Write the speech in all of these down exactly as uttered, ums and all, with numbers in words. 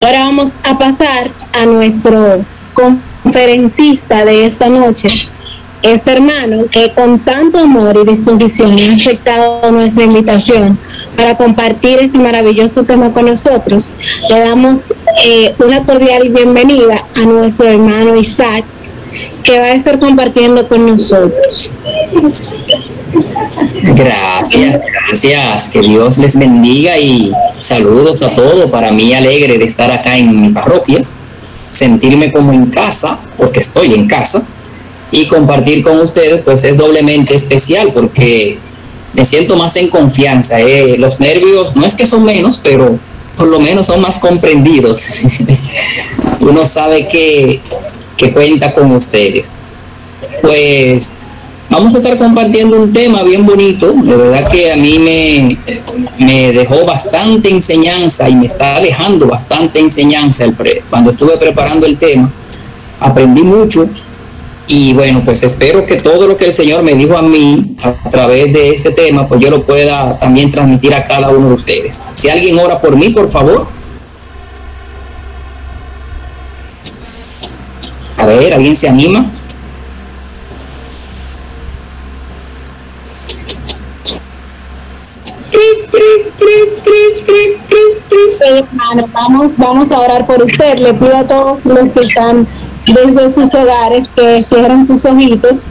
Ahora vamos a pasar a nuestro conferencista de esta noche, este hermano que con tanto amor y disposición ha aceptado nuestra invitación para compartir este maravilloso tema con nosotros. Le damos eh, una cordial bienvenida a nuestro hermano Isaac, que va a estar compartiendo con nosotros. Gracias, gracias, que Dios les bendiga y saludos a todos. Para mí alegre de estar acá en mi parroquia, sentirme como en casa, porque estoy en casa, y compartir con ustedes pues es doblemente especial porque me siento más en confianza. eh. Los nervios no es que son menos, pero por lo menos son más comprendidos. Uno sabe que, que cuenta con ustedes. Pues vamos a estar compartiendo un tema bien bonito. De verdad que a mí me, me dejó bastante enseñanza y me está dejando bastante enseñanza. El pre, cuando estuve preparando el tema, aprendí mucho. Y bueno, pues espero que todo lo que el Señor me dijo a mí a través de este tema, pues yo lo pueda también transmitir a cada uno de ustedes. Si alguien ora por mí, por favor. A ver, ¿alguien se anima? Hermano, vamos, vamos a orar por usted. Le pido a todos los que están desde sus hogares que cierren sus ojitos,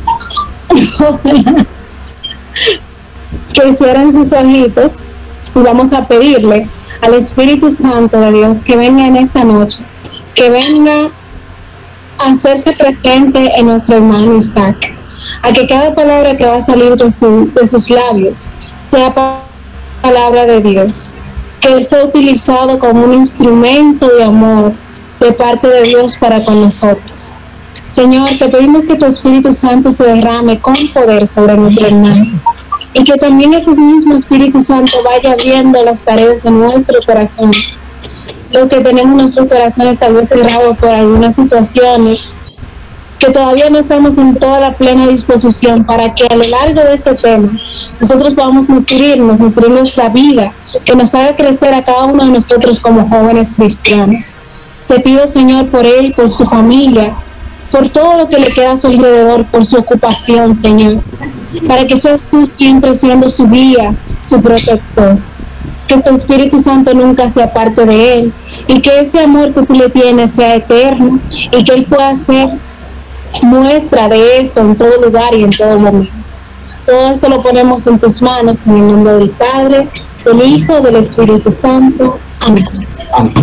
que cierren sus ojitos, y vamos a pedirle al Espíritu Santo de Dios que venga en esta noche, que venga a hacerse presente en nuestro hermano Isaac, a que cada palabra que va a salir de, su, de sus labios sea palabra de Dios, que él sea utilizado como un instrumento de amor de parte de Dios para con nosotros. Señor, te pedimos que tu Espíritu Santo se derrame con poder sobre nuestro hermano y que también ese mismo Espíritu Santo vaya viendo las paredes de nuestro corazón, lo que tenemos en nuestros corazones tal vez cerrado por algunas situaciones, que todavía no estamos en toda la plena disposición, para que a lo largo de este tema nosotros podamos nutrirnos, nutrir nuestra vida, que nos haga crecer a cada uno de nosotros como jóvenes cristianos. Te pido, Señor, por él, por su familia, por todo lo que le queda a su alrededor, por su ocupación, Señor, para que seas tú siempre siendo su guía, su protector. Que tu Espíritu Santo nunca se aparte de él y que ese amor que tú le tienes sea eterno y que él pueda ser muestra de eso en todo lugar y en todo momento. Todo esto lo ponemos en tus manos en el nombre del Padre, del Hijo, del Espíritu Santo. Amén. Amén.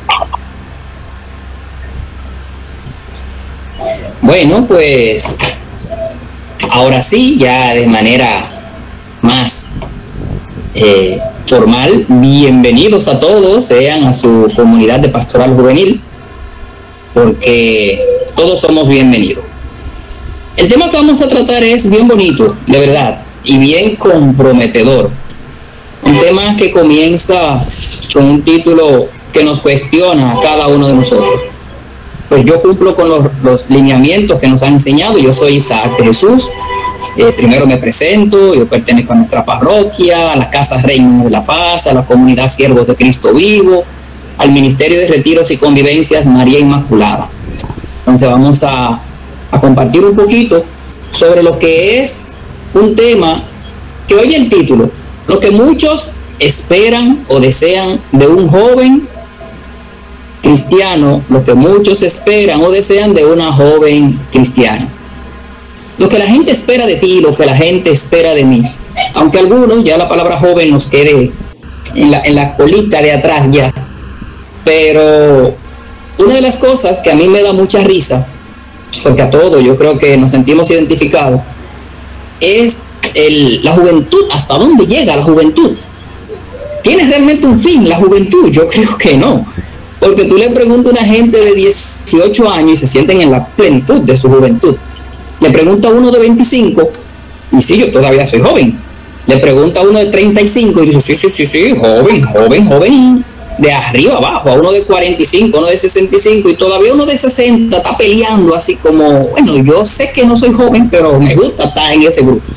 Bueno, pues ahora sí, ya de manera más eh, formal, bienvenidos a todos, sean a su comunidad de pastoral juvenil, porque todos somos bienvenidos. El tema que vamos a tratar es bien bonito, de verdad, y bien comprometedor. Un tema que comienza con un título que nos cuestiona a cada uno de nosotros. Pues yo cumplo con los, los lineamientos que nos han enseñado. Yo soy Isaac de Jesús. Eh, primero me presento, yo pertenezco a nuestra parroquia, a la Casa Reina de la Paz, a la comunidad Siervos de Cristo Vivo, al Ministerio de Retiros y Convivencias María Inmaculada. Entonces vamos a, a compartir un poquito sobre lo que es un tema que oye el título, lo que muchos esperan o desean de un joven cristiano, lo que muchos esperan o desean de una joven cristiana. Lo que la gente espera de ti, lo que la gente espera de mí. Aunque algunos, ya la palabra joven nos quede en la, en la colita de atrás ya. Pero una de las cosas que a mí me da mucha risa, porque a todos yo creo que nos sentimos identificados, es el, la juventud. ¿Hasta dónde llega la juventud? ¿Tiene realmente un fin la juventud? Yo creo que no. Porque tú le preguntas a una gente de dieciocho años y se sienten en la plenitud de su juventud. Le pregunta a uno de veinticinco y sí, yo todavía soy joven. Le pregunta a uno de treinta y cinco y dice, sí, sí, sí, sí, joven, joven, joven, de arriba abajo. A uno de cuarenta y cinco, uno de sesenta y cinco y todavía uno de sesenta está peleando así como, bueno, yo sé que no soy joven, pero me gusta estar en ese grupo.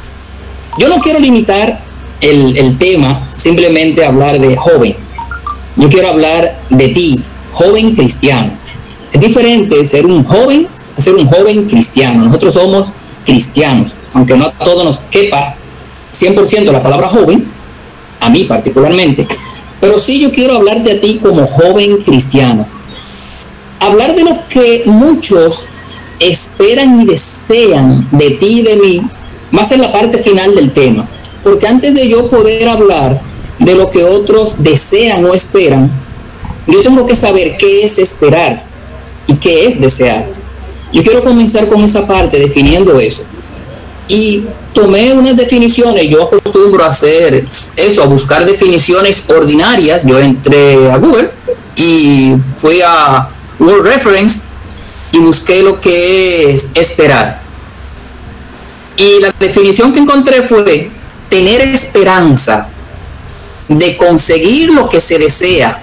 Yo no quiero limitar el, el tema simplemente a hablar de joven. yo quiero hablar de ti, joven cristiano. Es diferente ser un joven a ser un joven cristiano. Nosotros somos cristianos, aunque no a todos nos quepa cien por ciento la palabra joven, a mí particularmente, pero sí yo quiero hablar de ti como joven cristiano. Hablar de lo que muchos esperan y desean de ti y de mí va a ser la parte final del tema, porque antes de yo poder hablar de lo que otros desean o esperan, yo tengo que saber qué es esperar y qué es desear. Yo quiero comenzar con esa parte definiendo eso. Y tomé unas definiciones. Yo acostumbro a hacer eso, a buscar definiciones ordinarias. Yo entré a Google y fui a Word Reference y busqué lo que es esperar. Y la definición que encontré fue tener esperanza de conseguir lo que se desea.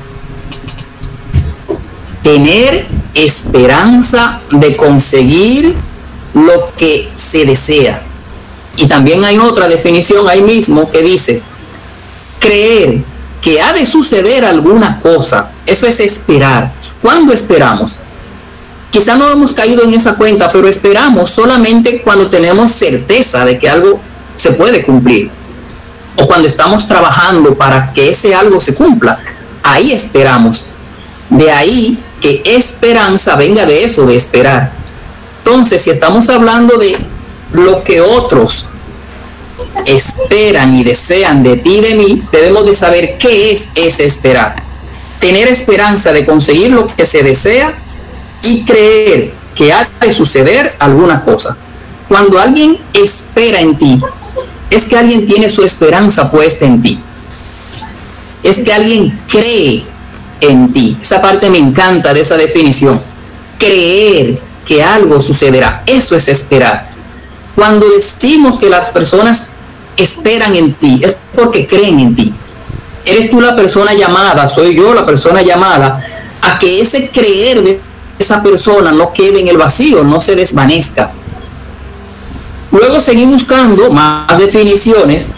Tener esperanza de conseguir lo que se desea. Y también hay otra definición ahí mismo que dice creer que ha de suceder alguna cosa. Eso es esperar. ¿Cuándo esperamos? Quizá no hemos caído en esa cuenta, pero esperamos solamente cuando tenemos certeza de que algo se puede cumplir, o cuando estamos trabajando para que ese algo se cumpla. Ahí esperamos. De ahí que esperanza venga de eso, de esperar. Entonces, si estamos hablando de lo que otros esperan y desean de ti y de mí, debemos de saber qué es ese esperar. Tener esperanza de conseguir lo que se desea y creer que ha de suceder alguna cosa. Cuando alguien espera en ti, es que alguien tiene su esperanza puesta en ti. Es que alguien cree en ti. Esa parte me encanta de esa definición. Creer que algo sucederá. Eso es esperar. Cuando decimos que las personas esperan en ti, es porque creen en ti. Eres tú la persona llamada, soy yo la persona llamada a que ese creer de esa persona no quede en el vacío, no se desvanezca. Luego seguí buscando más definiciones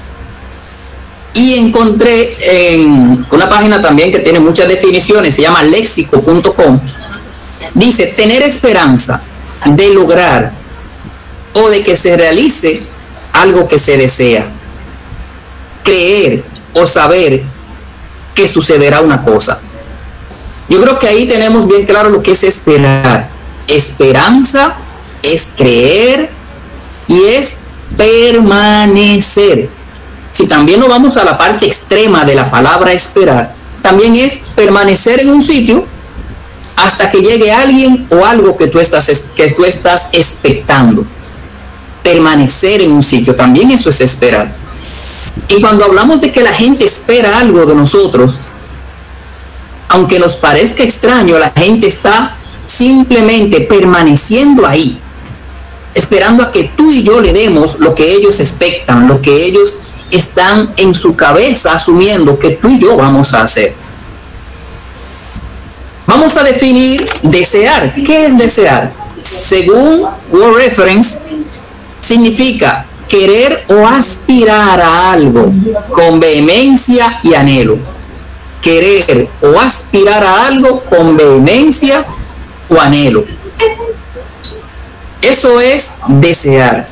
y encontré en una página también que tiene muchas definiciones, se llama lexico punto com. Dice: tener esperanza de lograr o de que se realice algo que se desea. Creer o saber que sucederá una cosa. Yo creo que ahí tenemos bien claro lo que es esperar. Esperanza es creer y es permanecer. Si también nos vamos a la parte extrema de la palabra esperar, también es permanecer en un sitio hasta que llegue alguien o algo que tú estás, que tú estás expectando. Permanecer en un sitio, también eso es esperar. Y cuando hablamos de que la gente espera algo de nosotros, aunque nos parezca extraño, la gente está simplemente permaneciendo ahí, esperando a que tú y yo le demos lo que ellos expectan, lo que ellos están en su cabeza asumiendo que tú y yo vamos a hacer. Vamos a definir desear. ¿Qué es desear? Según Word Reference, significa querer o aspirar a algo con vehemencia y anhelo. Querer o aspirar a algo con vehemencia o anhelo. Eso es desear.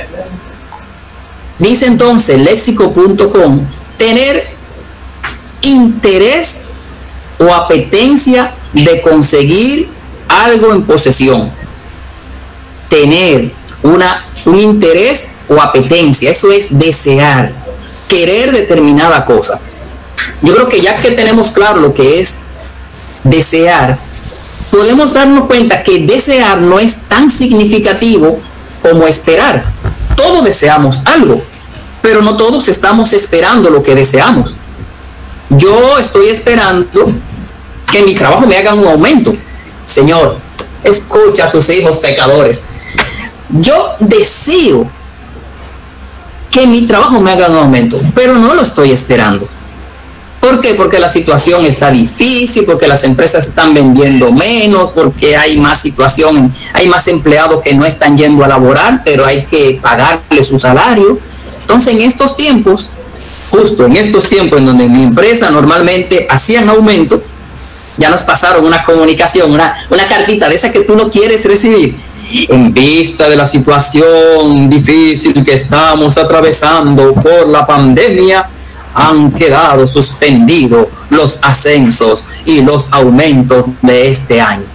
Dice entonces lexico punto com, tener interés o apetencia de conseguir algo en posesión. Tener una, un interés o apetencia, eso es desear, querer determinada cosa. Yo creo que ya que tenemos claro lo que es desear, podemos darnos cuenta que desear no es tan significativo como esperar. Todos deseamos algo, pero no todos estamos esperando lo que deseamos. Yo estoy esperando que en mi trabajo me hagan un aumento. Señor, escucha a tus hijos pecadores. Yo deseo que en mi trabajo me hagan un aumento, pero no lo estoy esperando. ¿Por qué? Porque la situación está difícil, porque las empresas están vendiendo menos, porque hay más situación, hay más empleados que no están yendo a laborar, pero hay que pagarle su salario. Entonces, en estos tiempos, justo en estos tiempos en donde en mi empresa normalmente hacían aumento, ya nos pasaron una comunicación, una, una cartita de esa que tú no quieres recibir. En vista de la situación difícil que estamos atravesando por la pandemia, han quedado suspendidos los ascensos y los aumentos de este año.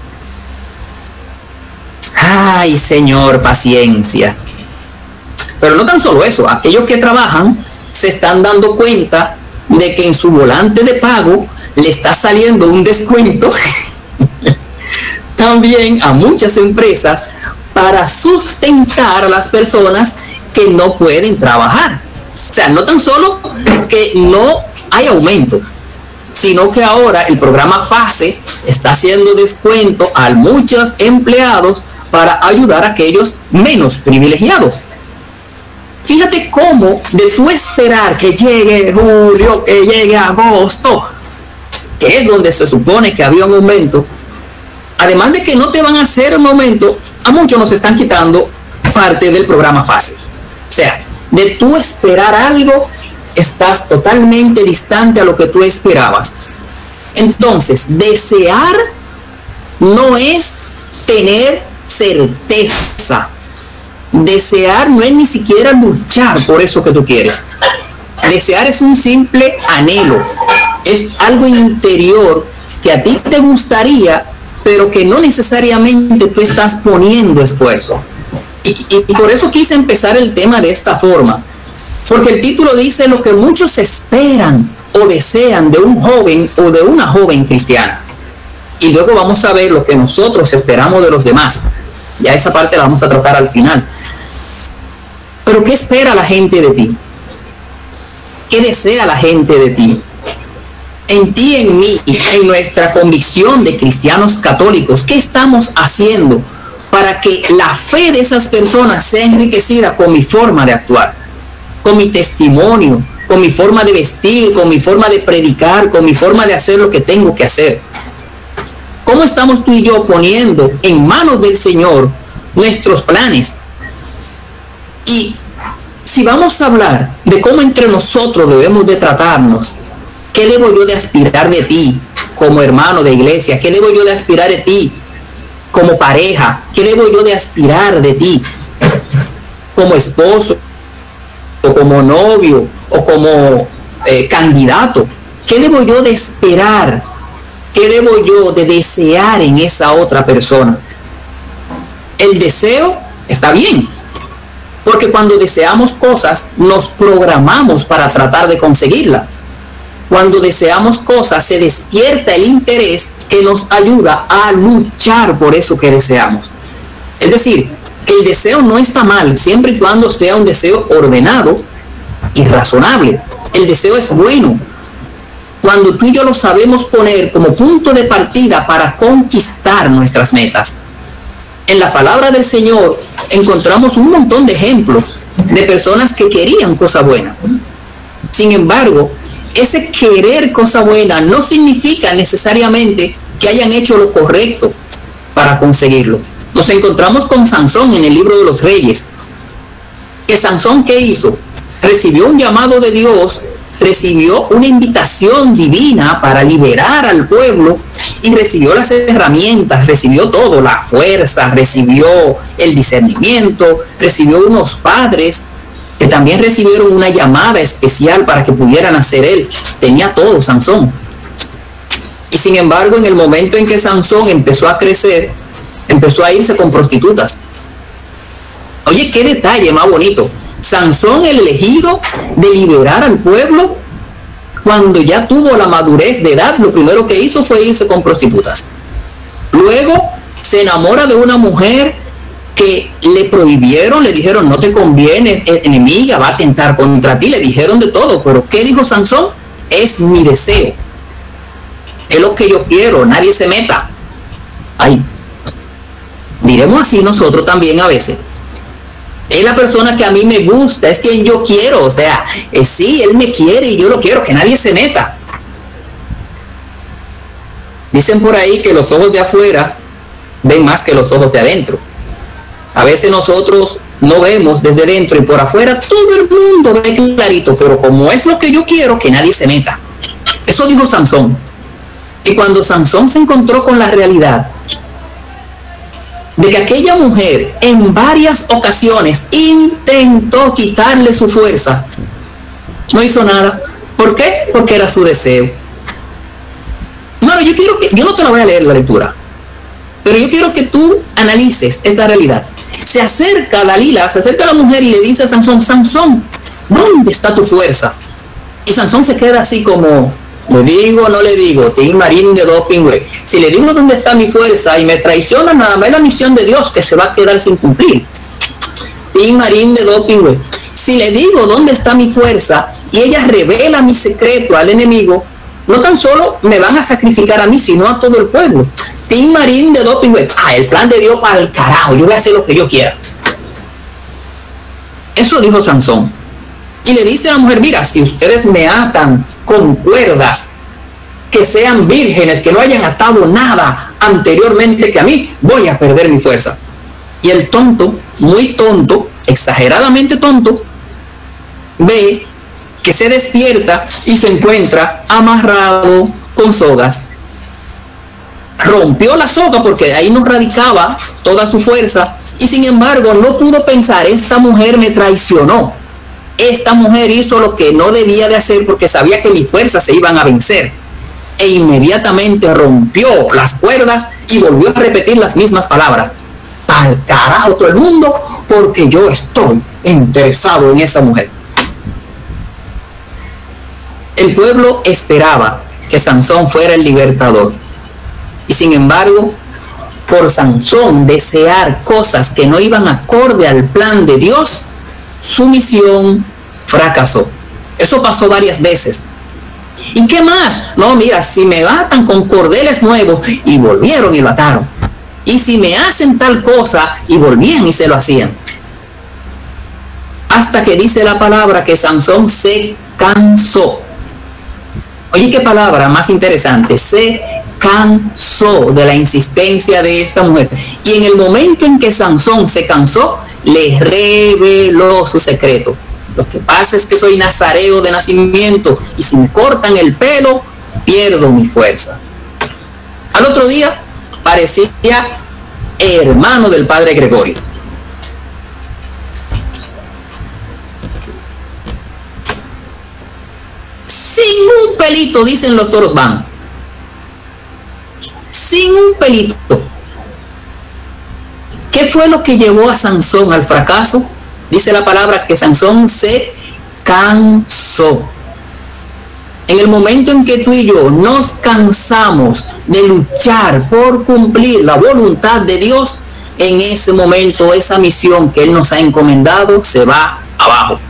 Ay, Señor, paciencia. Pero no tan solo eso, aquellos que trabajan se están dando cuenta de que en su volante de pago le está saliendo un descuento también a muchas empresas para sustentar a las personas que no pueden trabajar. O sea, no tan solo que no hay aumento, sino que ahora el programa FASE está haciendo descuento a muchos empleados para ayudar a aquellos menos privilegiados. Fíjate cómo de tú esperar que llegue julio, que llegue agosto, que es donde se supone que había un aumento, además de que no te van a hacer un aumento, a muchos nos están quitando parte del programa FASE. O sea, de tú esperar algo, estás totalmente distante a lo que tú esperabas. Entonces, desear no es tener certeza. Desear no es ni siquiera luchar por eso que tú quieres. Desear es un simple anhelo. Es algo interior que a ti te gustaría, pero que no necesariamente tú estás poniendo esfuerzo. Y, y por eso quise empezar el tema de esta forma. Porque el título dice lo que muchos esperan o desean de un joven o de una joven cristiana. Y luego vamos a ver lo que nosotros esperamos de los demás. Ya esa parte la vamos a tratar al final. Pero ¿qué espera la gente de ti? ¿Qué desea la gente de ti? En ti, en mí, en nuestra convicción de cristianos católicos, ¿qué estamos haciendo para que la fe de esas personas sea enriquecida con mi forma de actuar, con mi testimonio, con mi forma de vestir, con mi forma de predicar, con mi forma de hacer lo que tengo que hacer? ¿Cómo estamos tú y yo poniendo en manos del Señor nuestros planes? Y si vamos a hablar de cómo entre nosotros debemos de tratarnos, ¿qué debo yo de aspirar de ti como hermano de iglesia? ¿Qué debo yo de aspirar de ti como pareja? ¿Qué debo yo de aspirar de ti como esposo, o como novio, o como eh, candidato? ¿Qué debo yo de esperar? ¿Qué debo yo de desear en esa otra persona? El deseo está bien, porque cuando deseamos cosas nos programamos para tratar de conseguirla. Cuando deseamos cosas se despierta el interés que nos ayuda a luchar por eso que deseamos. Es decir, que el deseo no está mal siempre y cuando sea un deseo ordenado y razonable. El deseo es bueno cuando tú y yo lo sabemos poner como punto de partida para conquistar nuestras metas. En la palabra del Señor encontramos un montón de ejemplos de personas que querían cosa buena. Sin embargo, ese querer cosa buena no significa necesariamente que hayan hecho lo correcto para conseguirlo. Nos encontramos con Sansón en el libro de los Reyes. ¿Que Sansón qué hizo? Recibió un llamado de Dios, recibió una invitación divina para liberar al pueblo y recibió las herramientas, recibió todo, la fuerza, recibió el discernimiento, recibió unos padres que también recibieron una llamada especial para que pudieran hacer él. Tenía todo Sansón. Y sin embargo, en el momento en que Sansón empezó a crecer, empezó a irse con prostitutas. Oye, qué detalle más bonito. Sansón, el elegido de liberar al pueblo, cuando ya tuvo la madurez de edad, lo primero que hizo fue irse con prostitutas. Luego se enamora de una mujer que le prohibieron, le dijeron no te conviene, es enemiga, va a atentar contra ti, le dijeron de todo. Pero ¿qué dijo Sansón? Es mi deseo, es lo que yo quiero, nadie se meta. Ay, diremos así nosotros también a veces. Es la persona que a mí me gusta, es quien yo quiero, o sea, eh, sí, él me quiere y yo lo quiero, que nadie se meta. Dicen por ahí que los ojos de afuera ven más que los ojos de adentro. A veces nosotros no vemos desde dentro y por afuera, todo el mundo ve clarito, pero como es lo que yo quiero, que nadie se meta. Eso dijo Sansón. Y cuando Sansón se encontró con la realidad de que aquella mujer en varias ocasiones intentó quitarle su fuerza, no hizo nada. ¿Por qué? Porque era su deseo. No, yo quiero que, yo no te la voy a leer la lectura, pero yo quiero que tú analices esta realidad. Se acerca Dalila, se acerca a la mujer y le dice a Sansón, Sansón, ¿dónde está tu fuerza? Y Sansón se queda así como, ¿le digo o no le digo? Tim Marín de doping, güey. Si le digo dónde está mi fuerza y me traiciona, nada más la misión de Dios que se va a quedar sin cumplir. Tim Marín de doping, güey. Si le digo dónde está mi fuerza y ella revela mi secreto al enemigo, no tan solo me van a sacrificar a mí, sino a todo el pueblo. Tim Marín de doping, güey. Ah, el plan de Dios para el carajo, yo voy a hacer lo que yo quiera. Eso dijo Sansón. Y le dice a la mujer, mira, si ustedes me atan con cuerdas, que sean vírgenes, que no hayan atado nada anteriormente que a mí, voy a perder mi fuerza. Y el tonto, muy tonto, exageradamente tonto, ve que se despierta y se encuentra amarrado con sogas. Rompió la soga porque ahí no radicaba toda su fuerza y sin embargo no pudo pensar, esta mujer me traicionó. Esta mujer hizo lo que no debía de hacer porque sabía que mis fuerzas se iban a vencer. E inmediatamente rompió las cuerdas y volvió a repetir las mismas palabras. Al carajo todo el mundo porque yo estoy interesado en esa mujer. El pueblo esperaba que Sansón fuera el libertador. Y sin embargo, por Sansón desear cosas que no iban acorde al plan de Dios, su misión fracasó. Eso pasó varias veces. ¿Y qué más? No, mira, si me atan con cordeles nuevos, y volvieron y lo ataron. Y si me hacen tal cosa, y volvían y se lo hacían. Hasta que dice la palabra que Sansón se cansó. Oye, qué palabra más interesante. Se cansó de la insistencia de esta mujer. Y en el momento en que Sansón se cansó, le reveló su secreto. Lo que pasa es que soy nazareo de nacimiento y si me cortan el pelo, pierdo mi fuerza. Al otro día, parecía hermano del padre Gregorio. Sin un pelito, dicen los toros van. Sin un pelito. ¿Qué fue lo que llevó a Sansón al fracaso? Dice la palabra que Sansón se cansó. En el momento en que tú y yo nos cansamos de luchar por cumplir la voluntad de Dios, en ese momento esa misión que Él nos ha encomendado se va abajo.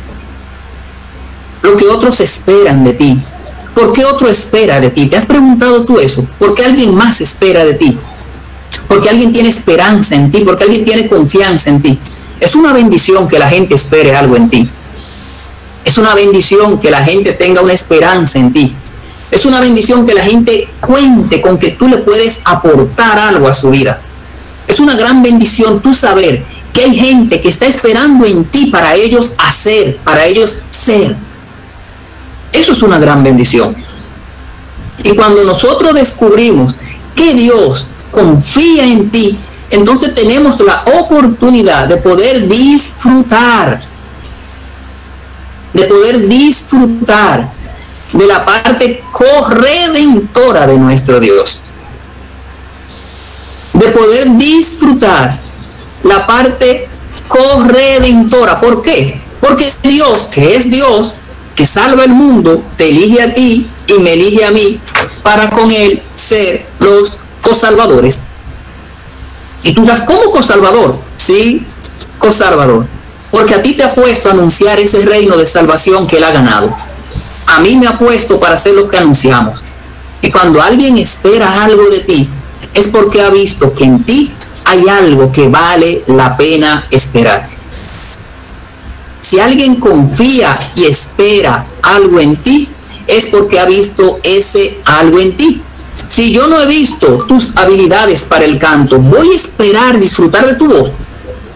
Lo que otros esperan de ti. ¿Por qué otro espera de ti? ¿Te has preguntado tú eso? ¿Por qué alguien más espera de ti? Porque alguien tiene esperanza en ti, porque alguien tiene confianza en ti. Es una bendición que la gente espere algo en ti. Es una bendición que la gente tenga una esperanza en ti. Es una bendición que la gente cuente con que tú le puedes aportar algo a su vida. Es una gran bendición tú saber que hay gente que está esperando en ti para ellos hacer, para ellos ser. Eso es una gran bendición. Y cuando nosotros descubrimos que Dios confía en ti, entonces tenemos la oportunidad de poder disfrutar, de poder disfrutar de la parte corredentora de nuestro Dios, de poder disfrutar la parte corredentora. ¿Por qué? Porque Dios, que es Dios, que salva el mundo, te elige a ti y me elige a mí para con Él ser los cosalvadores. Y tú dirás, ¿cómo cosalvador? Sí, cosalvador. Porque a ti te ha puesto a anunciar ese reino de salvación que Él ha ganado. A mí me ha puesto para hacer lo que anunciamos. Y cuando alguien espera algo de ti, es porque ha visto que en ti hay algo que vale la pena esperar. Si alguien confía y espera algo en ti, es porque ha visto ese algo en ti. Si yo no he visto tus habilidades para el canto, ¿voy a esperar disfrutar de tu voz?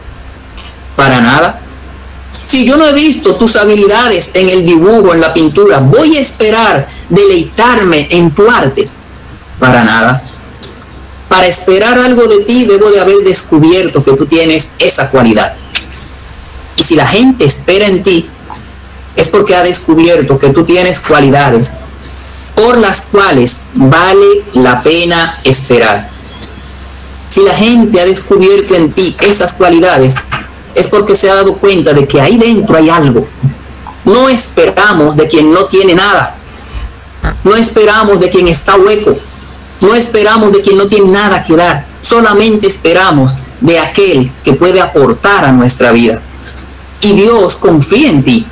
Para nada. Si yo no he visto tus habilidades en el dibujo, en la pintura, ¿voy a esperar deleitarme en tu arte? Para nada. Para esperar algo de ti, debo de haber descubierto que tú tienes esa cualidad. Y si la gente espera en ti, es porque ha descubierto que tú tienes cualidades por las cuales vale la pena esperar. Si la gente ha descubierto en ti esas cualidades, es porque se ha dado cuenta de que ahí dentro hay algo. No esperamos de quien no tiene nada. No esperamos de quien está hueco. No esperamos de quien no tiene nada que dar. Solamente esperamos de aquel que puede aportar a nuestra vida. Y Dios confía en ti.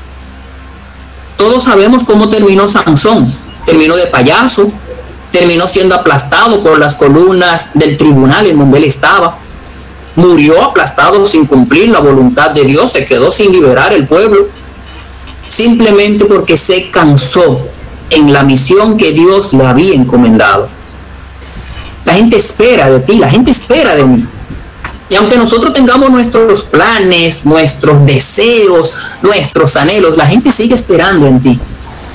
Todos sabemos cómo terminó Sansón. Terminó de payaso. Terminó siendo aplastado por las columnas del tribunal en donde él estaba. Murió aplastado sin cumplir la voluntad de Dios. Se quedó sin liberar el pueblo. Simplemente porque se cansó en la misión que Dios le había encomendado. La gente espera de ti, la gente espera de mí. Y aunque nosotros tengamos nuestros planes, nuestros deseos, nuestros anhelos, la gente sigue esperando en ti.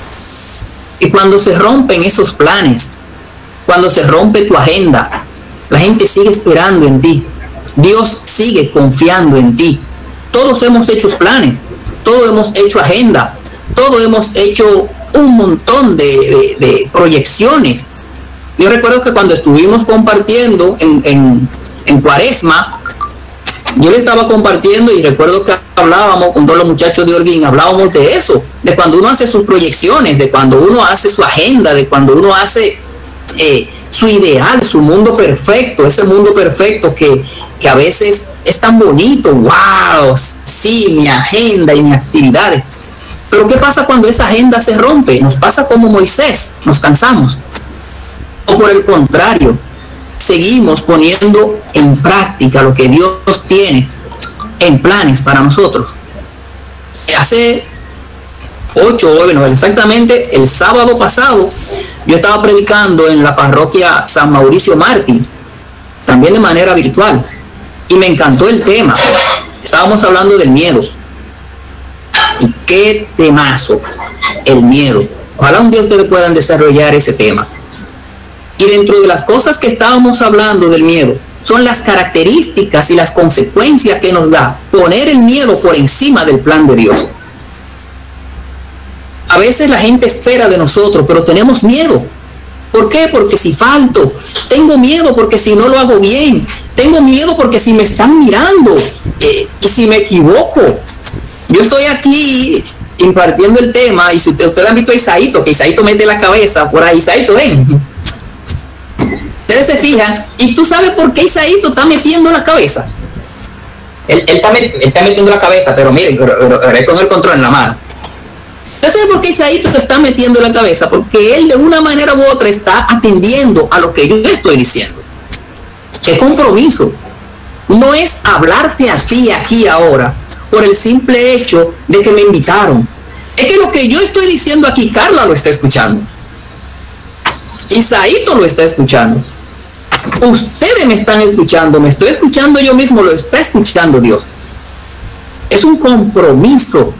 Y cuando se rompen esos planes, cuando se rompe tu agenda, la gente sigue esperando en ti. Dios sigue confiando en ti. Todos hemos hecho planes, todos hemos hecho agenda, todos hemos hecho un montón de, de, de proyecciones. Yo recuerdo que cuando estuvimos compartiendo en, en, en Cuaresma, yo le estaba compartiendo y recuerdo que hablábamos con todos los muchachos de Orguín, hablábamos de eso, de cuando uno hace sus proyecciones, de cuando uno hace su agenda, de cuando uno hace eh, su ideal, su mundo perfecto, ese mundo perfecto que, que a veces es tan bonito. Wow, sí, mi agenda y mis actividades. Pero ¿qué pasa cuando esa agenda se rompe? Nos pasa como Moisés, nos cansamos. O por el contrario, seguimos poniendo en práctica lo que Dios tiene en planes para nosotros. Hace ocho, bueno, exactamente el sábado pasado, yo estaba predicando en la parroquia San Mauricio Mártir, también de manera virtual, y me encantó el tema. Estábamos hablando del miedo. Y qué temazo, el miedo. Ojalá un día ustedes puedan desarrollar ese tema. Y dentro de las cosas que estábamos hablando del miedo, son las características y las consecuencias que nos da poner el miedo por encima del plan de Dios. A veces la gente espera de nosotros, pero tenemos miedo. ¿Por qué? Porque si falto, tengo miedo porque si no lo hago bien, tengo miedo porque si me están mirando eh, y si me equivoco. Yo estoy aquí impartiendo el tema y si ustedes usted han visto a Isaíto, que Isaíto mete la cabeza por ahí, Isaíto, ven. Ustedes se fijan, y tú sabes por qué Isaíto está metiendo la cabeza. Él, él, está, met, él está metiendo la cabeza, pero miren, pero, pero, pero con el control en la mano. ¿Ustedes saben por qué Isaíto está metiendo la cabeza? Porque él de una manera u otra está atendiendo a lo que yo estoy diciendo. ¿Qué compromiso? No es hablarte a ti aquí ahora por el simple hecho de que me invitaron. Es que lo que yo estoy diciendo aquí, Carla lo está escuchando. Isaíto lo está escuchando. Ustedes me están escuchando, me estoy escuchando yo mismo, lo está escuchando Dios. Es un compromiso,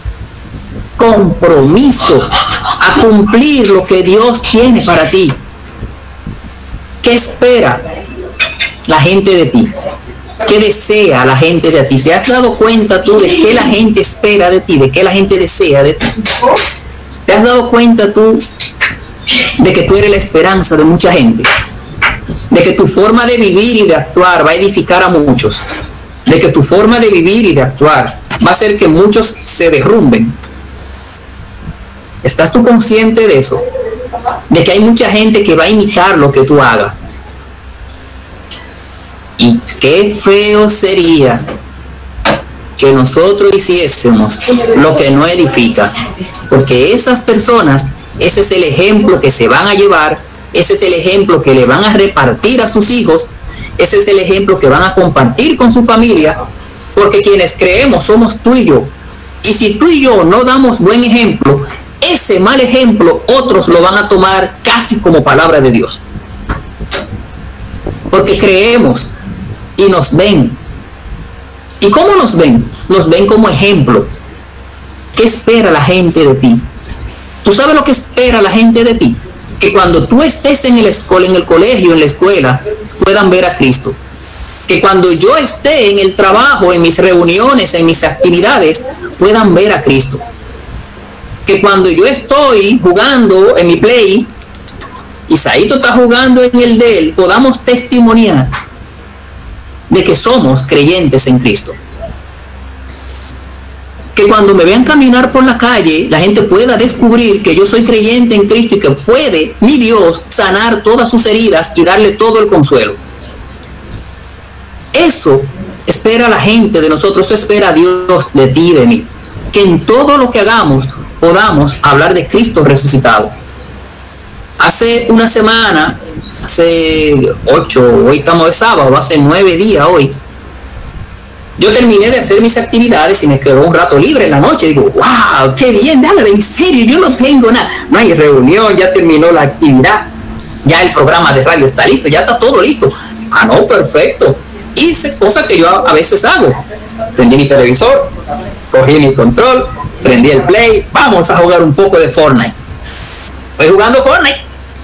compromiso a cumplir lo que Dios tiene para ti. ¿Qué espera la gente de ti? ¿Qué desea la gente de ti? ¿Te has dado cuenta tú de qué la gente espera de ti? ¿De qué la gente desea de ti? ¿Te has dado cuenta tú de que tú eres la esperanza de mucha gente? De que tu forma de vivir y de actuar va a edificar a muchos. De que tu forma de vivir y de actuar va a hacer que muchos se derrumben. ¿Estás tú consciente de eso? De que hay mucha gente que va a imitar lo que tú hagas. Y qué feo sería que nosotros hiciésemos lo que no edifica, porque esas personas, ese es el ejemplo que se van a llevar, ese es el ejemplo que le van a repartir a sus hijos, ese es el ejemplo que van a compartir con su familia, porque quienes creemos somos tú y yo, y si tú y yo no damos buen ejemplo, ese mal ejemplo otros lo van a tomar casi como palabra de Dios, porque creemos y nos ven ¿Y cómo nos ven? Nos ven como ejemplo. ¿Qué espera la gente de ti? ¿Tú sabes lo que espera la gente de ti? Que cuando tú estés en el, en el colegio, en la escuela, puedan ver a Cristo. Que cuando yo esté en el trabajo, en mis reuniones, en mis actividades, puedan ver a Cristo. Que cuando yo estoy jugando en mi play, y Saito está jugando en el de él, podamos testimoniar de que somos creyentes en Cristo. Que cuando me vean caminar por la calle, la gente pueda descubrir que yo soy creyente en Cristo y que puede mi Dios sanar todas sus heridas y darle todo el consuelo. Eso espera la gente de nosotros, eso espera Dios de ti y de mí. Que en todo lo que hagamos podamos hablar de Cristo resucitado. Hace una semana, hace ocho, hoy estamos de sábado, hace nueve días hoy, yo terminé de hacer mis actividades y me quedó un rato libre en la noche. Digo, wow, qué bien, dale, en serio, yo no tengo nada. No hay reunión, ya terminó la actividad, ya el programa de radio está listo, ya está todo listo. Ah, no, perfecto. Hice cosas que yo a, a veces hago. Prendí mi televisor, cogí mi control, prendí el play, vamos a jugar un poco de Fortnite. Estoy jugando Fortnite.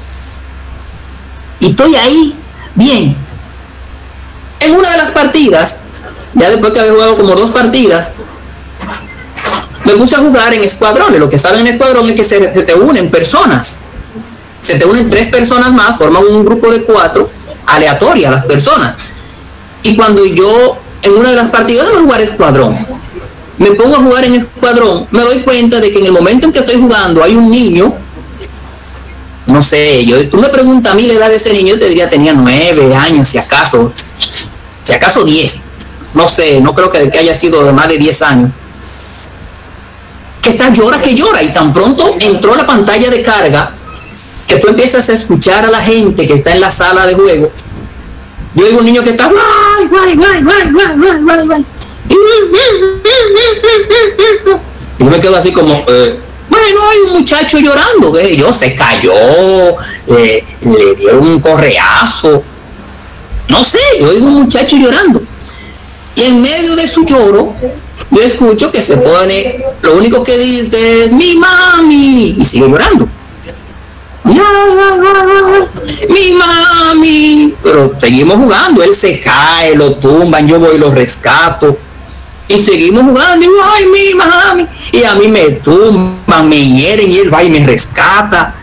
Y estoy ahí, bien. En una de las partidas, ya después que había jugado como dos partidas, me puse a jugar en escuadrones. Lo que saben en escuadrón es que se, se te unen personas. Se te unen tres personas más, forman un grupo de cuatro, aleatoria a las personas. Y cuando yo, en una de las partidas, voy a jugar escuadrón, me pongo a jugar en escuadrón, me doy cuenta de que en el momento en que estoy jugando hay un niño, no sé, yo, tú me preguntas a mí la edad de ese niño, yo te diría tenía nueve años, si acaso, si acaso diez, no sé, no creo que, que haya sido de más de diez años, que está llora que llora, y tan pronto entró la pantalla de carga, que tú empiezas a escuchar a la gente que está en la sala de juego. Yo oigo un niño que está guay, guay, guay, guay, guay, guay, guay, guay. Y yo me quedo así como, eh, bueno, hay un muchacho llorando, que yo se cayó, eh, le dieron un correazo, no sé, yo oigo un muchacho llorando. Y en medio de su lloro, yo escucho que se pone, lo único que dice es, mi mami, y sigue llorando. Mi mami, pero seguimos jugando, él se cae, lo tumban, yo voy y lo rescato y seguimos jugando, y digo, ay, mi mami, y a mí me tumban, me hieren y él va y me rescata.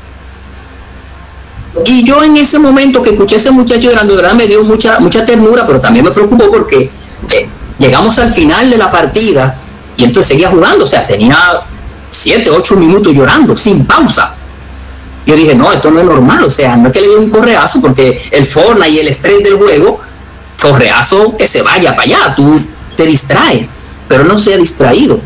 Y yo en ese momento que escuché a ese muchacho llorando, de verdad me dio mucha, mucha ternura, pero también me preocupó porque eh, llegamos al final de la partida y entonces seguía jugando, o sea, tenía siete, ocho minutos llorando sin pausa. Yo dije, no, esto no es normal, o sea, no es que le dé un correazo, porque el Fortnite y el estrés del juego, correazo que se vaya para allá, tú te distraes, pero no se ha distraído.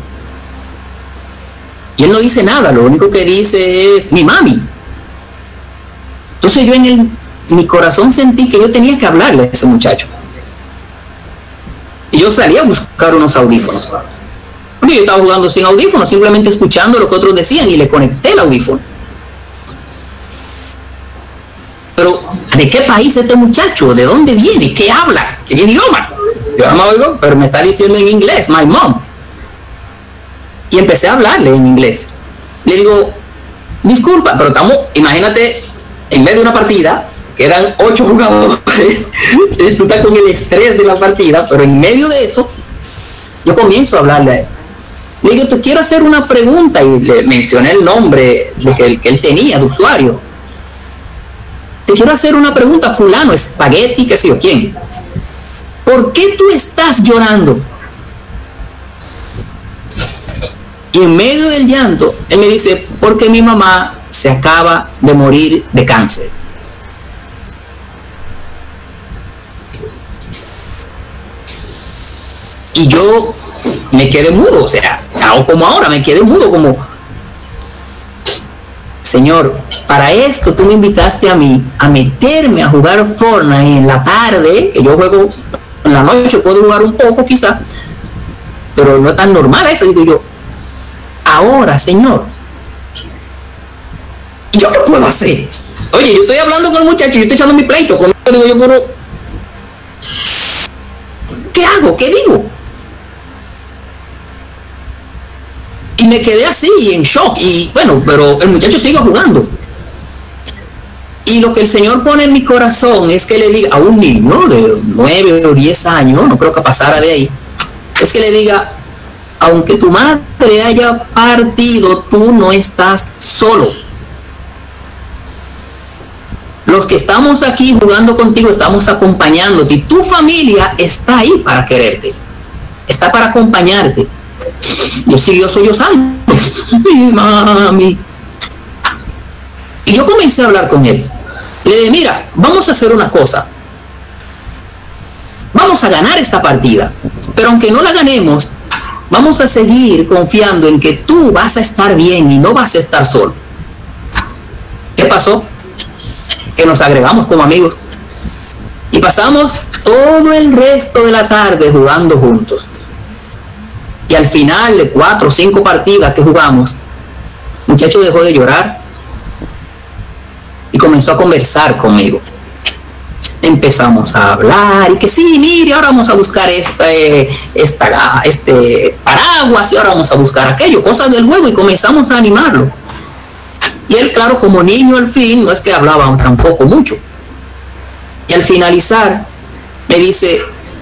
Y él no dice nada, lo único que dice es, mi mami. Entonces yo en el, mi corazón sentí que yo tenía que hablarle a ese muchacho. Y yo salí a buscar unos audífonos. Porque yo estaba jugando sin audífonos, simplemente escuchando lo que otros decían, y le conecté el audífono. Pero, ¿de qué país es este muchacho? ¿De dónde viene? ¿Qué habla? ¿Qué idioma? Yo no me oigo, pero me está diciendo en inglés, my mom. Y empecé a hablarle en inglés. Le digo, disculpa, pero estamos, imagínate, en medio de una partida, quedan ocho jugadores, y tú estás con el estrés de la partida, pero en medio de eso, yo comienzo a hablarle a él. Le digo, te quiero hacer una pregunta, y le mencioné el nombre de que, él, que él tenía de usuario. Te quiero hacer una pregunta, fulano, espagueti, qué sé yo, ¿quién? ¿Por qué tú estás llorando? Y en medio del llanto, él me dice, porque mi mamá se acaba de morir de cáncer. Y yo me quedé mudo, o sea, como ahora, me quedé mudo, como... Señor, para esto tú me invitaste a mí a meterme a jugar Fortnite en la tarde, que yo juego en la noche, puedo jugar un poco quizá, pero no es tan normal eso, digo yo. Ahora, Señor, ¿y yo qué puedo hacer? Oye, yo estoy hablando con el muchacho, yo estoy echando mi pleito, con digo yo, pero ¿qué hago? ¿Qué digo? me quedé así, en shock. Y bueno, pero el muchacho sigue jugando. Y lo que el Señor pone en mi corazón es que le diga a un niño de nueve o diez años, no creo que pasara de ahí, es que le diga, aunque tu madre haya partido, tú no estás solo. Los que estamos aquí jugando contigo, estamos acompañándote. Y tu familia está ahí para quererte. Está para acompañarte. Y él siguió sollozando. Mi mami. Y yo comencé a hablar con él. Le dije, mira, vamos a hacer una cosa. Vamos a ganar esta partida. Pero aunque no la ganemos, vamos a seguir confiando en que tú vas a estar bien y no vas a estar solo. ¿Qué pasó? Que nos agregamos como amigos. Y pasamos todo el resto de la tarde jugando juntos. Y al final de cuatro o cinco partidas que jugamos, el muchacho dejó de llorar y comenzó a conversar conmigo. Empezamos a hablar y que sí, mire, ahora vamos a buscar este, esta, este paraguas y ahora vamos a buscar aquello, cosas del juego, y comenzamos a animarlo. Y él, claro, como niño al fin, no es que hablaba tampoco mucho. Y al finalizar me dice,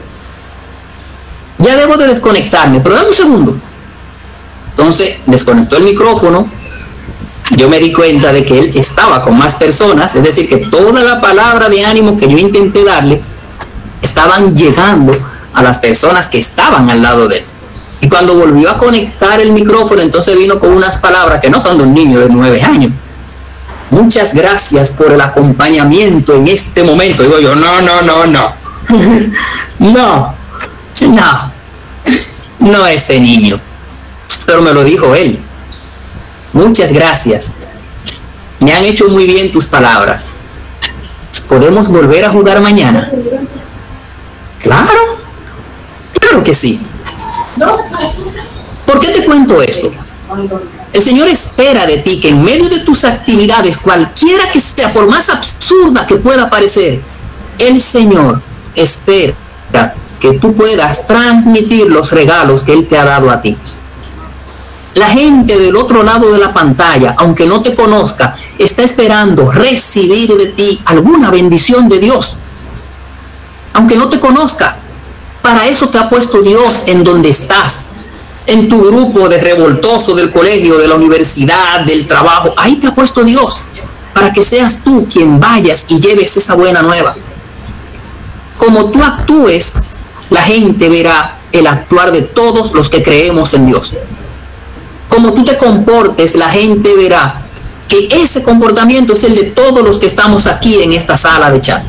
ya debo de desconectarme, pero dame un segundo. Entonces desconectó el micrófono. Yo me di cuenta de que él estaba con más personas, es decir, que toda la palabra de ánimo que yo intenté darle estaban llegando a las personas que estaban al lado de él. Y cuando volvió a conectar el micrófono, entonces vino con unas palabras que no son de un niño de nueve años. Muchas gracias por el acompañamiento en este momento. Digo yo, no, no, no, no. No, no, no ese niño. Pero me lo dijo él. Muchas gracias. Me han hecho muy bien tus palabras. ¿Podemos volver a jugar mañana? Claro, claro que sí. ¿Por qué te cuento esto? El Señor espera de ti que en medio de tus actividades, cualquiera que sea, por más absurda que pueda parecer, el Señor espera que tú puedas transmitir los regalos que Él te ha dado a ti. La gente del otro lado de la pantalla, aunque no te conozca, está esperando recibir de ti alguna bendición de Dios. Aunque no te conozca, para eso te ha puesto Dios en donde estás. En tu grupo de revoltoso del colegio, de la universidad, del trabajo, ahí te ha puesto Dios, para que seas tú quien vayas y lleves esa buena nueva. Como tú actúes, la gente verá el actuar de todos los que creemos en Dios. Como tú te comportes, la gente verá que ese comportamiento es el de todos los que estamos aquí en esta sala de chat.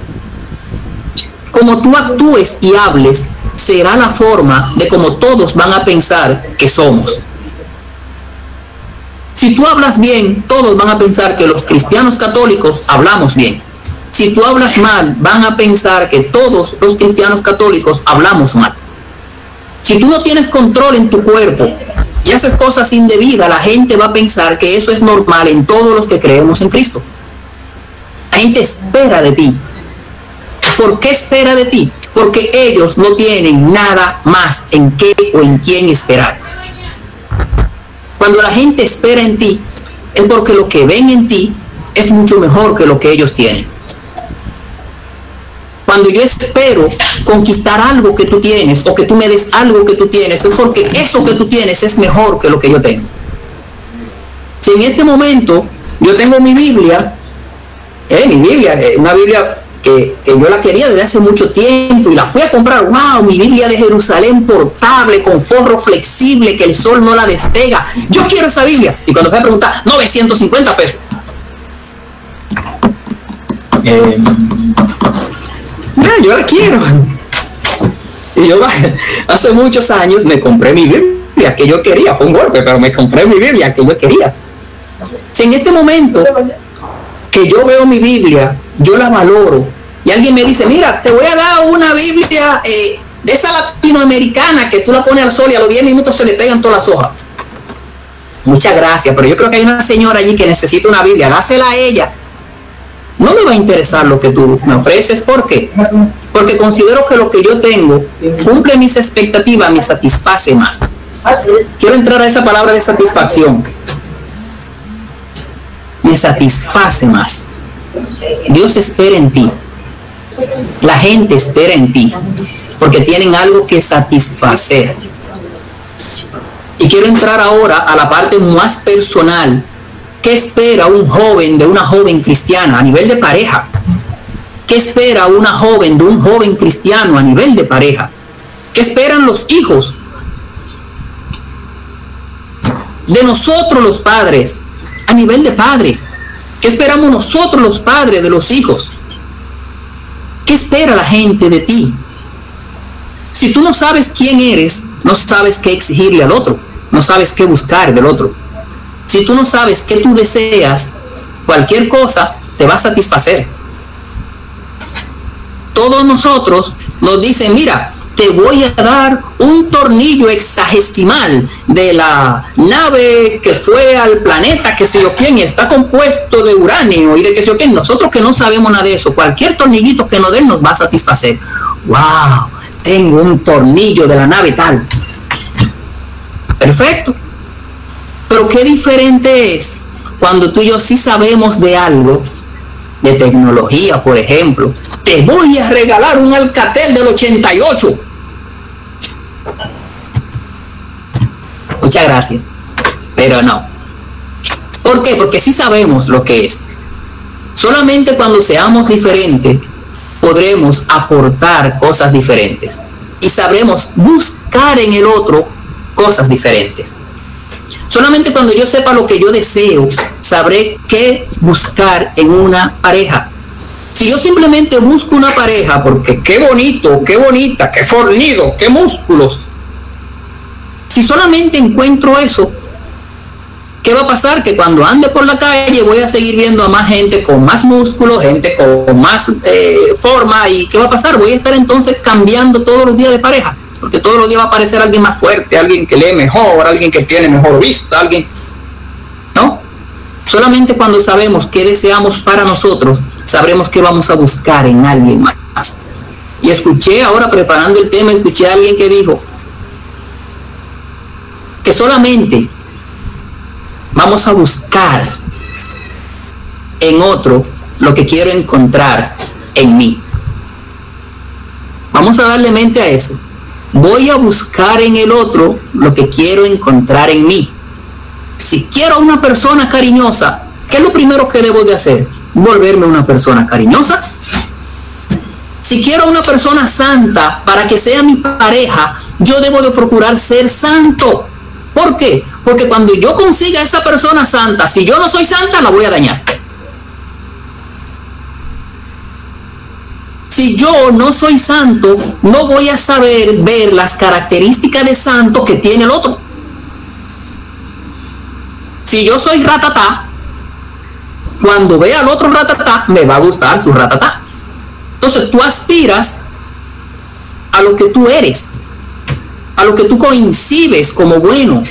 Como tú actúes y hables, será la forma de cómo todos van a pensar que somos. Si tú hablas bien, todos van a pensar que los cristianos católicos hablamos bien. Si tú hablas mal, van a pensar que todos los cristianos católicos hablamos mal. Si tú no tienes control en tu cuerpo y haces cosas indebidas, la gente va a pensar que eso es normal en todos los que creemos en Cristo. La gente espera de ti. ¿Por qué espera de ti? Porque ellos no tienen nada más en qué o en quién esperar. Cuando la gente espera en ti, es porque lo que ven en ti es mucho mejor que lo que ellos tienen. Cuando yo espero conquistar algo que tú tienes o que tú me des algo que tú tienes, es porque eso que tú tienes es mejor que lo que yo tengo. Si en este momento yo tengo mi Biblia, eh, mi Biblia, eh, una Biblia que, que yo la quería desde hace mucho tiempo y la fui a comprar, wow, mi Biblia de Jerusalén portable, con forro flexible, que el sol no la despega. Yo quiero esa Biblia. Y cuando fui a preguntar, novecientos cincuenta pesos. Eh, yo la quiero. Y yo hace muchos años me compré mi Biblia que yo quería, fue un golpe, pero me compré mi Biblia que yo quería. Si en este momento que yo veo mi Biblia, yo la valoro, y alguien me dice, mira, te voy a dar una Biblia eh, de esa latinoamericana que tú la pones al sol y a los diez minutos se le pegan todas las hojas. Muchas gracias, pero yo creo que hay una señora allí que necesita una Biblia, dásela a ella. No me va a interesar lo que tú me ofreces. ¿Por qué? Porque considero que lo que yo tengo cumple mis expectativas, me satisface más. Quiero entrar a esa palabra de satisfacción. Me satisface más. Dios espera en ti. La gente espera en ti porque tienen algo que satisfacer. Y quiero entrar ahora a la parte más personal. ¿Qué espera un joven de una joven cristiana a nivel de pareja? ¿Qué espera una joven de un joven cristiano a nivel de pareja? ¿Qué esperan los hijos de nosotros los padres a nivel de padre? ¿Qué esperamos nosotros los padres de los hijos? ¿Qué espera la gente de ti? Si tú no sabes quién eres, no sabes qué exigirle al otro, no sabes qué buscar del otro. Si tú no sabes qué tú deseas, cualquier cosa te va a satisfacer. Todos nosotros nos dicen, mira, te voy a dar un tornillo hexagesimal de la nave que fue al planeta, que sé yo quién, y está compuesto de uranio y de que sé yo quién. Nosotros que no sabemos nada de eso, cualquier tornillito que nos den nos va a satisfacer. ¡Wow! Tengo un tornillo de la nave tal. Perfecto. Pero qué diferente es cuando tú y yo sí sabemos de algo, de tecnología, por ejemplo. Te voy a regalar un Alcatel del ochenta y ocho. Muchas gracias. Pero no. ¿Por qué? Porque sí sabemos lo que es. Solamente cuando seamos diferentes podremos aportar cosas diferentes. Y sabremos buscar en el otro cosas diferentes. Solamente cuando yo sepa lo que yo deseo, sabré qué buscar en una pareja. Si yo simplemente busco una pareja porque qué bonito, qué bonita, qué fornido, qué músculos, si solamente encuentro eso, ¿qué va a pasar? Que cuando ande por la calle voy a seguir viendo a más gente con más músculos, gente con más eh, forma, y ¿qué va a pasar? Voy a estar entonces cambiando todos los días de pareja, porque todos los días va a aparecer alguien más fuerte, alguien que lee mejor, alguien que tiene mejor vista, alguien, ¿no? Solamente cuando sabemos qué deseamos para nosotros, sabremos qué vamos a buscar en alguien más. Y escuché ahora, preparando el tema, escuché a alguien que dijo que solamente vamos a buscar en otro lo que quiero encontrar en mí. Vamos a darle mente a eso. Voy a buscar en el otro lo que quiero encontrar en mí. Si quiero una persona cariñosa, ¿qué es lo primero que debo de hacer? Volverme una persona cariñosa. Si quiero una persona santa para que sea mi pareja, yo debo de procurar ser santo. ¿Por qué? Porque cuando yo consiga a esa persona santa, si yo no soy santa, la voy a dañar. Si yo no soy santo, no voy a saber ver las características de santo que tiene el otro. Si yo soy ratatá, cuando vea al otro ratatá, me va a gustar su ratatá. Entonces tú aspiras a lo que tú eres, a lo que tú coincides como bueno.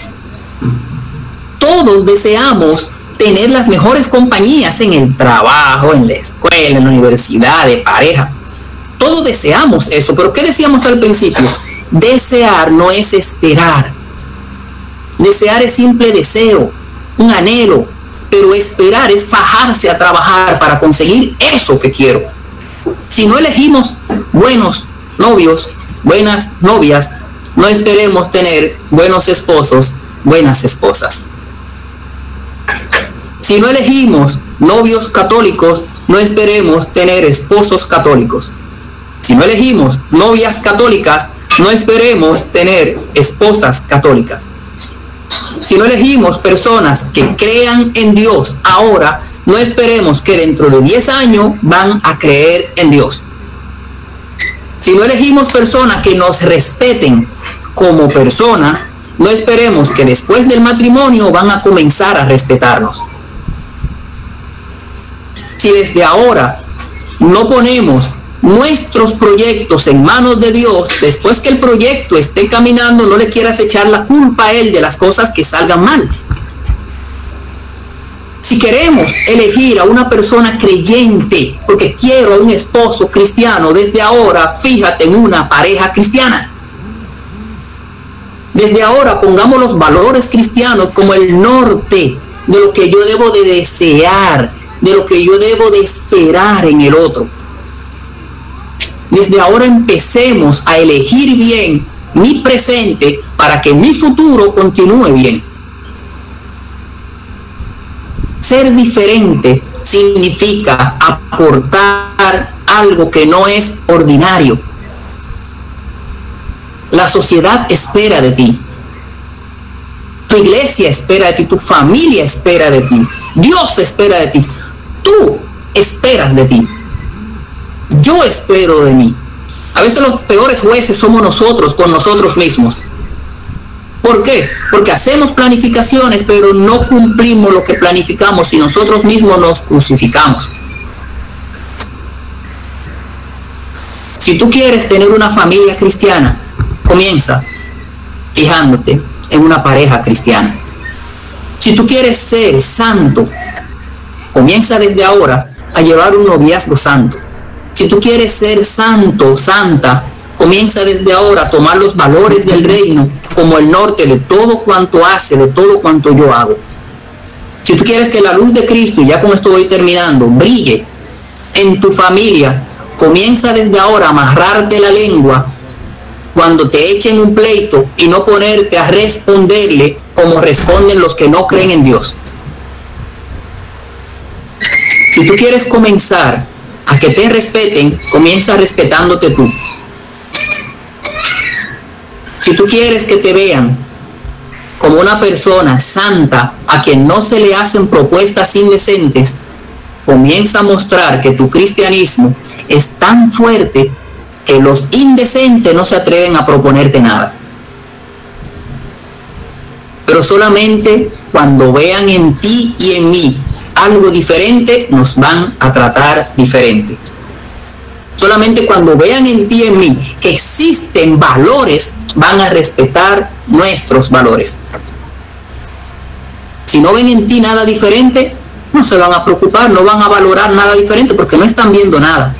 Todos deseamos tener las mejores compañías en el trabajo, en la escuela, en la universidad, de pareja. Todos deseamos eso, pero ¿qué decíamos al principio? Desear no es esperar. Desear es simple deseo, un anhelo, pero esperar es fajarse a trabajar para conseguir eso que quiero. Si no elegimos buenos novios, buenas novias, no esperemos tener buenos esposos, buenas esposas. Si no elegimos novios católicos, no esperemos tener esposos católicos. Si no elegimos novias católicas, no esperemos tener esposas católicas. Si no elegimos personas que crean en Dios ahora, no esperemos que dentro de diez años van a creer en Dios. Si no elegimos personas que nos respeten como persona, no esperemos que después del matrimonio van a comenzar a respetarnos. Si desde ahora no ponemos nuestros proyectos en manos de Dios, después que el proyecto esté caminando, no le quieras echar la culpa a Él de las cosas que salgan mal. Si queremos elegir a una persona creyente, porque quiero a un esposo cristiano, desde ahora fíjate en una pareja cristiana. Desde ahora pongamos los valores cristianos como el norte de lo que yo debo de desear, de lo que yo debo de esperar en el otro. Desde ahora empecemos a elegir bien mi presente para que mi futuro continúe bien. Ser diferente significa aportar algo que no es ordinario. La sociedad espera de ti. Tu iglesia espera de ti. Tu familia espera de ti. Dios espera de ti. Tú esperas de ti. Yo espero de mí. A veces los peores jueces somos nosotros con nosotros mismos. ¿Por qué? Porque hacemos planificaciones, pero no cumplimos lo que planificamos y nosotros mismos nos crucificamos. Si tú quieres tener una familia cristiana, comienza fijándote en una pareja cristiana. Si tú quieres ser santo, comienza desde ahora a llevar un noviazgo santo. Si tú quieres ser santo, santa, comienza desde ahora a tomar los valores del reino como el norte de todo cuanto hace, de todo cuanto yo hago. Si tú quieres que la luz de Cristo, y ya con esto voy terminando, brille en tu familia, comienza desde ahora a amarrarte la lengua cuando te echen un pleito y no ponerte a responderle como responden los que no creen en Dios. Si tú quieres comenzar a que te respeten, comienza respetándote tú. Si tú quieres que te vean como una persona santa a quien no se le hacen propuestas indecentes, comienza a mostrar que tu cristianismo es tan fuerte que los indecentes no se atreven a proponerte nada. Pero solamente cuando vean en ti y en mí algo diferente, nos van a tratar diferente. Solamente cuando vean en ti y en mí que existen valores, van a respetar nuestros valores. Si no ven en ti nada diferente, no se van a preocupar, no van a valorar nada diferente porque no están viendo nada.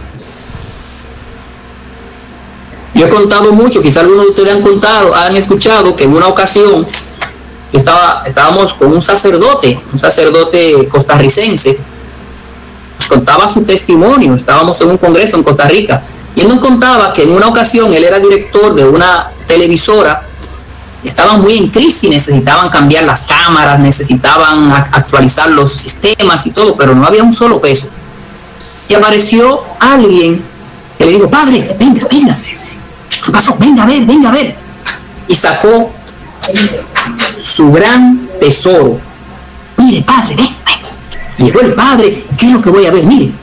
Yo he contado mucho, quizá algunos de ustedes han contado, han escuchado que en una ocasión estaba, estábamos con un sacerdote, un sacerdote costarricense, contaba su testimonio, estábamos en un congreso en Costa Rica, y él nos contaba que en una ocasión él era director de una televisora, estaban muy en crisis, necesitaban cambiar las cámaras, necesitaban actualizar los sistemas y todo, pero no había un solo peso. Y apareció alguien que le dijo: padre, venga, venga, ¿qué pasó? Venga a ver, venga a ver. Y sacó su gran tesoro. Mire, padre, ven, ven. Llegó el padre, ¿qué es lo que voy a ver? Mire.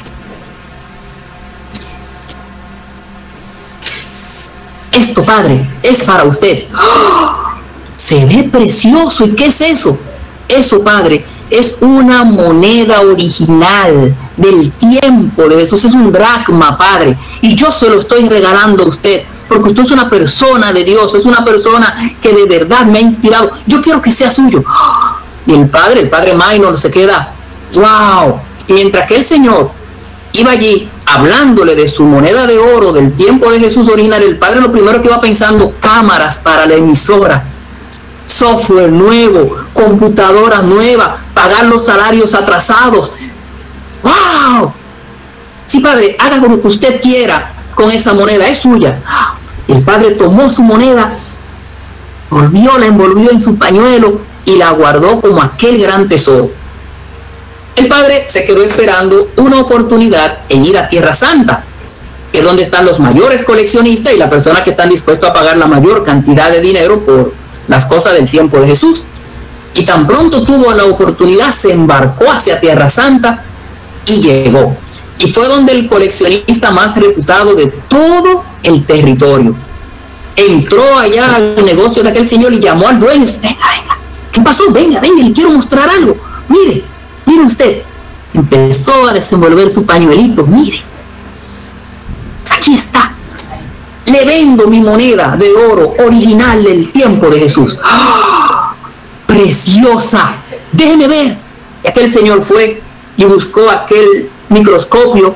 Esto, padre, es para usted. ¡Oh! Se ve precioso. ¿Y qué es eso? Eso, padre, es una moneda original del tiempo de Jesús. Es un dracma, padre. Y yo se lo estoy regalando a usted, porque usted es una persona de Dios, es una persona que de verdad me ha inspirado. Yo quiero que sea suyo. ¡Oh! Y el padre, el padre Minor, se queda, wow. Y mientras que el Señor iba allí hablándole de su moneda de oro del tiempo de Jesús original, el padre lo primero que iba pensando: cámaras para la emisora, software nuevo, computadora nueva, pagar los salarios atrasados. ¡Wow! Sí, padre, haga lo que usted quiera con esa moneda, es suya. El padre tomó su moneda, volvió, la envolvió en su pañuelo y la guardó como aquel gran tesoro. El padre se quedó esperando una oportunidad en ir a Tierra Santa, que es donde están los mayores coleccionistas y las personas que están dispuestos a pagar la mayor cantidad de dinero por las cosas del tiempo de Jesús. Y tan pronto tuvo la oportunidad, se embarcó hacia Tierra Santa y llegó. Y fue donde el coleccionista más reputado de todo el territorio entró allá al negocio de aquel señor y llamó al dueño: venga, venga, ¿qué pasó? Venga, venga, le quiero mostrar algo. Mire, mire usted. Empezó a desenvolver su pañuelito. Mire, aquí está. Le vendo mi moneda de oro original del tiempo de Jesús. ¡Oh! Preciosa. Déjeme ver. Y aquel señor fue y buscó aquel microscopio.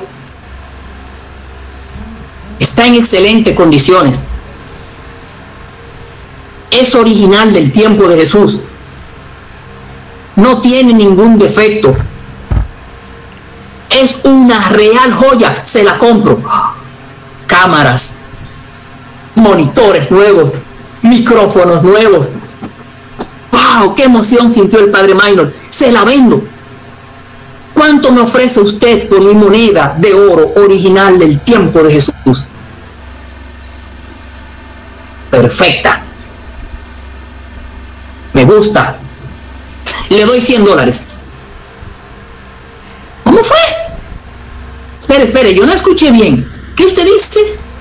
Está en excelentes condiciones. es original del tiempo de Jesús. No tiene ningún defecto. Es una real joya. Se la compro. Cámaras, monitores nuevos, micrófonos nuevos. ¡Wow! ¡Qué emoción sintió el padre Minor! Se la vendo. ¿Cuánto me ofrece usted por mi moneda de oro original del tiempo de Jesús? Perfecta. Me gusta. Le doy cien dólares. ¿Cómo fue? Espere, espere, yo no escuché bien. ¿Qué usted dice?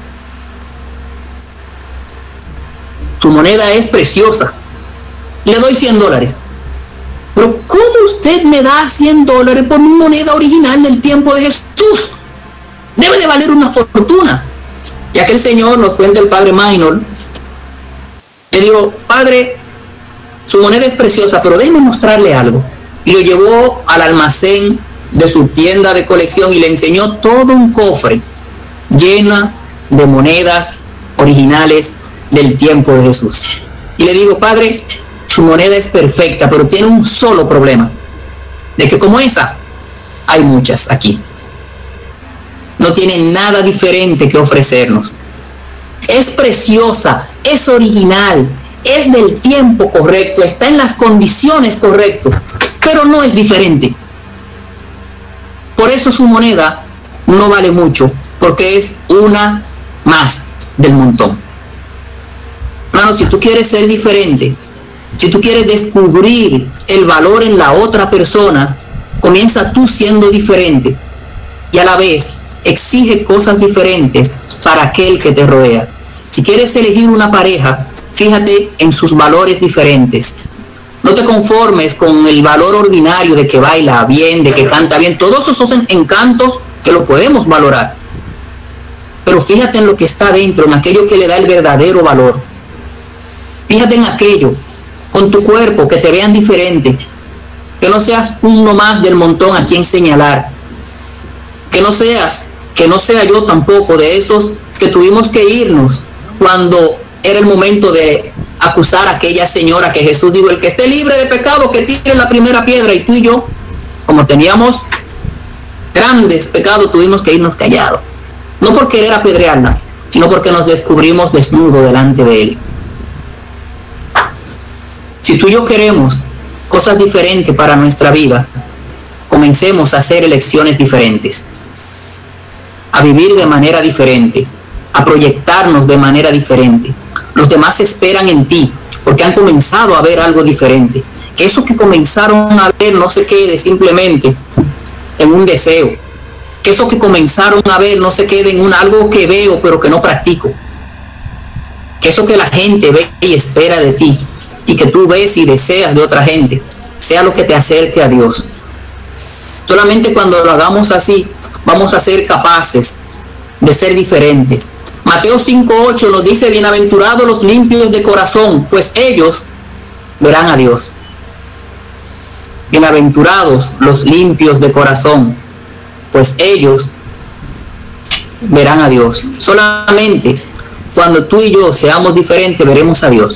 Su moneda es preciosa. Le doy cien dólares. Pero ¿cómo usted me da cien dólares por mi moneda original del tiempo de Jesús? Debe de valer una fortuna. Y aquel señor, nos cuenta el padre Minor, le dijo: padre, su moneda es preciosa, pero déjeme mostrarle algo. Y lo llevó al almacén de su tienda de colección y le enseñó todo un cofre lleno de monedas originales del tiempo de Jesús. Y le digo: padre, su moneda es perfecta, pero tiene un solo problema, de que como esa, hay muchas aquí. No tiene nada diferente que ofrecernos. Es preciosa, es original, es del tiempo correcto, está en las condiciones correctas, pero no es diferente. Por eso su moneda no vale mucho, porque es una más del montón. Hermano, si tú quieres ser diferente, si tú quieres descubrir el valor en la otra persona, comienza tú siendo diferente y a la vez exige cosas diferentes para aquel que te rodea. Si quieres elegir una pareja, fíjate en sus valores diferentes. No te conformes con el valor ordinario de que baila bien, de que canta bien. Todos esos son encantos que lo podemos valorar. Pero fíjate en lo que está dentro, en aquello que le da el verdadero valor. Fíjate en aquello, con tu cuerpo, que te vean diferente. Que no seas uno más del montón a quien señalar. Que no seas, que no sea yo tampoco de esos que tuvimos que irnos cuando era el momento de acusar a aquella señora que Jesús dijo: el que esté libre de pecado, que tire la primera piedra. Y tú y yo, como teníamos grandes pecados, tuvimos que irnos callados. No por querer apedrearla, sino porque nos descubrimos desnudos delante de Él. Si tú y yo queremos cosas diferentes para nuestra vida, comencemos a hacer elecciones diferentes, a vivir de manera diferente, a proyectarnos de manera diferente. Los demás esperan en ti porque han comenzado a ver algo diferente. Que eso que comenzaron a ver no se quede simplemente en un deseo. Que eso que comenzaron a ver no se quede en un algo que veo pero que no practico. Que eso que la gente ve y espera de ti y que tú ves y deseas de otra gente sea lo que te acerque a Dios. Solamente cuando lo hagamos así vamos a ser capaces de ser diferentes. Mateo cinco ocho nos dice: bienaventurados los limpios de corazón, pues ellos verán a Dios. Bienaventurados los limpios de corazón, pues ellos verán a Dios. Solamente cuando tú y yo seamos diferentes veremos a Dios.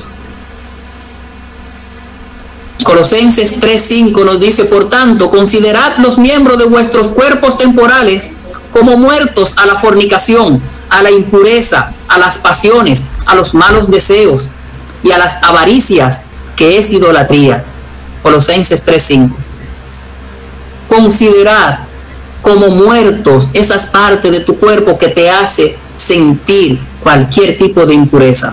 Colosenses tres cinco nos dice: por tanto, considerad los miembros de vuestros cuerpos temporales como muertos a la fornicación, a la impureza, a las pasiones, a los malos deseos y a las avaricias, que es idolatría. Colosenses tres cinco. Considerad como muertos esas partes de tu cuerpo que te hace sentir cualquier tipo de impureza.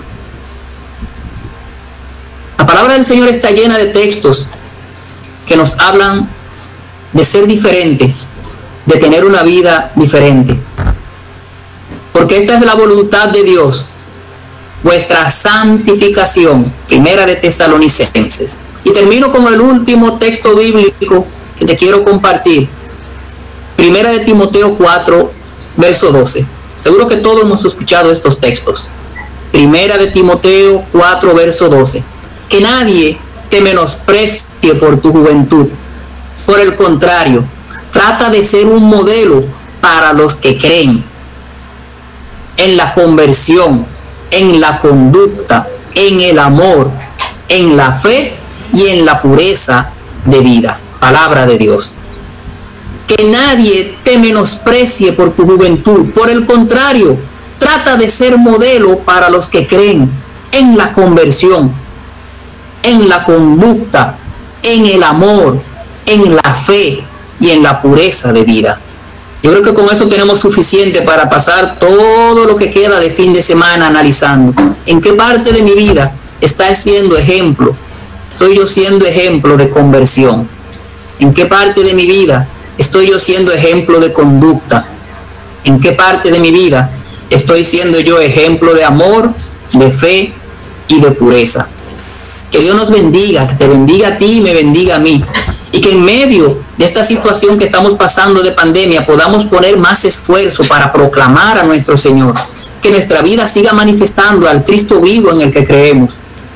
La palabra del Señor está llena de textos que nos hablan de ser diferente, de tener una vida diferente. Porque esta es la voluntad de Dios, vuestra santificación. Primera de Tesalonicenses. Y termino con el último texto bíblico que te quiero compartir. Primera de Timoteo cuatro, verso doce. Seguro que todos hemos escuchado estos textos. Primera de Timoteo cuatro, verso doce. Que nadie te menosprecie por tu juventud. Por el contrario, trata de ser un modelo para los que creen en la conversión, en la conducta, en el amor, en la fe y en la pureza de vida. Palabra de Dios. Que nadie te menosprecie por tu juventud. Por el contrario, trata de ser modelo para los que creen en la conversión, en la conducta, en el amor, en la fe y en la pureza de vida. Yo creo que con eso tenemos suficiente para pasar todo lo que queda de fin de semana analizando en qué parte de mi vida está siendo ejemplo, estoy yo siendo ejemplo de conversión, en qué parte de mi vida estoy yo siendo ejemplo de conducta, en qué parte de mi vida estoy siendo yo ejemplo de amor, de fe y de pureza. Que Dios nos bendiga, que te bendiga a ti y me bendiga a mí. Y que en medio de esta situación que estamos pasando de pandemia podamos poner más esfuerzo para proclamar a nuestro Señor. Que nuestra vida siga manifestando al Cristo vivo en el que creemos.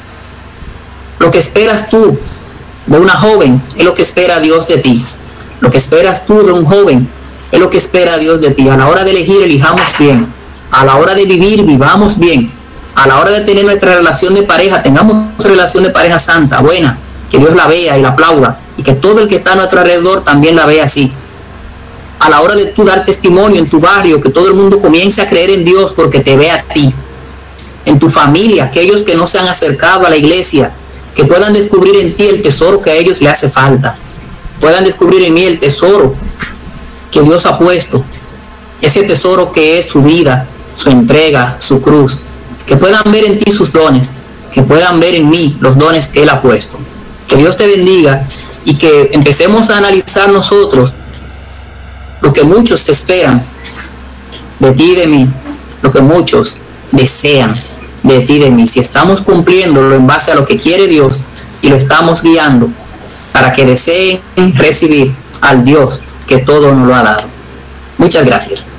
Lo que esperas tú de una joven es lo que espera Dios de ti. Lo que esperas tú de un joven es lo que espera Dios de ti. A la hora de elegir, elijamos bien. A la hora de vivir, vivamos bien. A la hora de tener nuestra relación de pareja, tengamos una relación de pareja santa, buena, que Dios la vea y la aplauda, y que todo el que está a nuestro alrededor también la vea así. A la hora de tú dar testimonio en tu barrio, que todo el mundo comience a creer en Dios porque te ve a ti. En tu familia, aquellos que no se han acercado a la iglesia, que puedan descubrir en ti el tesoro que a ellos le hace falta. Puedan descubrir en mí el tesoro que Dios ha puesto. Ese tesoro que es su vida, su entrega, su cruz. Que puedan ver en ti sus dones, que puedan ver en mí los dones que Él ha puesto. Que Dios te bendiga y que empecemos a analizar nosotros lo que muchos esperan de ti y de mí, lo que muchos desean de ti y de mí. Si estamos cumpliéndolo en base a lo que quiere Dios y lo estamos guiando para que deseen recibir al Dios que todo nos lo ha dado. Muchas gracias.